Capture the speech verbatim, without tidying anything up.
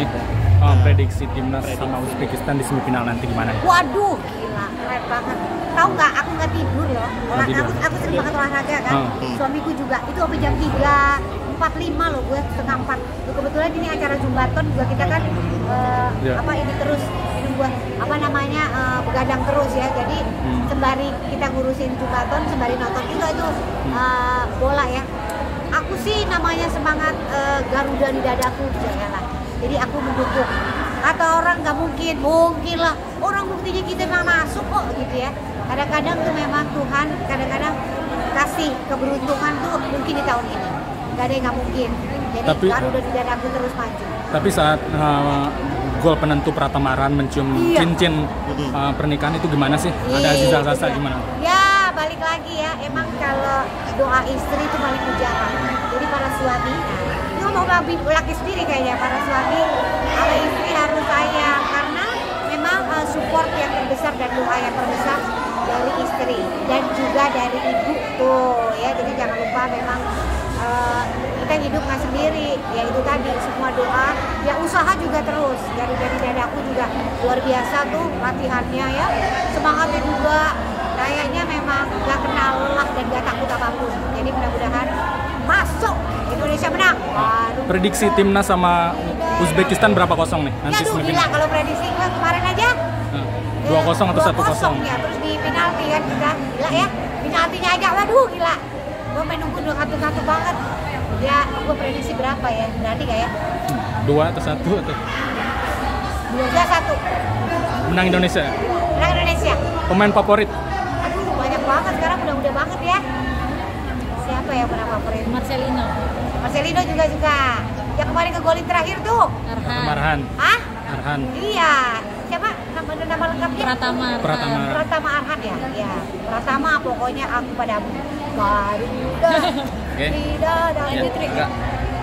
nih, oh, prediksi timnas sama Uzbekistan di semifinal nanti gimana? Waduh, gila, keren banget. Tahu nggak? Aku nggak tidur loh. Olah, aku, aku sering banget olahraga kan. Hmm. Suamiku juga. Itu sampai jam tiga empat puluh lima loh, gue setengah empat. Kebetulan ini acara Jumbaton juga kita kan uh, yeah. apa ini terus ini buat apa namanya uh, begadang terus ya. Jadi hmm. sembari kita ngurusin Jumbaton, sembari nonton juga itu uh, bola ya. Aku sih namanya semangat uh, Garuda di dadaku janganlah. Jadi aku mendukung. Kata orang nggak mungkin, mungkin lah. Orang buktinya kita memang masuk kok gitu ya. Kadang-kadang tuh memang Tuhan kadang-kadang kasih keberuntungan tuh mungkin di tahun ini. Gak ada yang nggak mungkin. Jadi tapi, Garuda di dadaku terus maju. Tapi saat uh, gol penentu Pratamaran mencium iya. cincin uh, pernikahan itu gimana sih? Iya, ada Aziza Sasa gimana? Ya balik lagi ya. Emang kalau doa istri itu paling ujaran. Jadi para suami, itu mau laki sendiri kayaknya para suami. Kalau istri harus sayang karena memang uh, support yang terbesar dan doa yang terbesar dari istri dan juga dari ibu tuh ya. Jadi jangan lupa memang uh, kita hidup nggak sendiri ya, itu tadi semua doa ya, usaha juga terus dari dari dadaku juga luar biasa tuh latihannya ya, semangatnya juga kayaknya memang nggak kenal lelah dan nggak takut apapun. Jadi mudah-mudahan masuk Indonesia menang. Baru prediksi timnas sama Uzbekistan berapa kosong nih nanti ya, semifinal? Gila kalau prediksi gue kemarin aja dua kosong atau satu kosong ya, terus di penalti kan kita gila ya, penaltinya aja waduh gila, gue main nunggu dua satu satu banget ya. Gue prediksi berapa ya, berarti gak ya dua atau satu atau dua satu menang Indonesia. Menang Indonesia. Pemain favorit? Aduh banyak banget sekarang, mudah-mudah banget ya. Siapa ya pemain favorit? Marcelino. Marcelino juga suka. Yang kemarin ke golin terakhir tuh Arhan. Arhan. Hah? Arhan. Iya. Siapa nama nama lengkapnya? Pratama. Pratama. Pratama Arhan ya. Iya. Pratama pokoknya aku padamu. Garuda. Oke. Tidak ada Ya,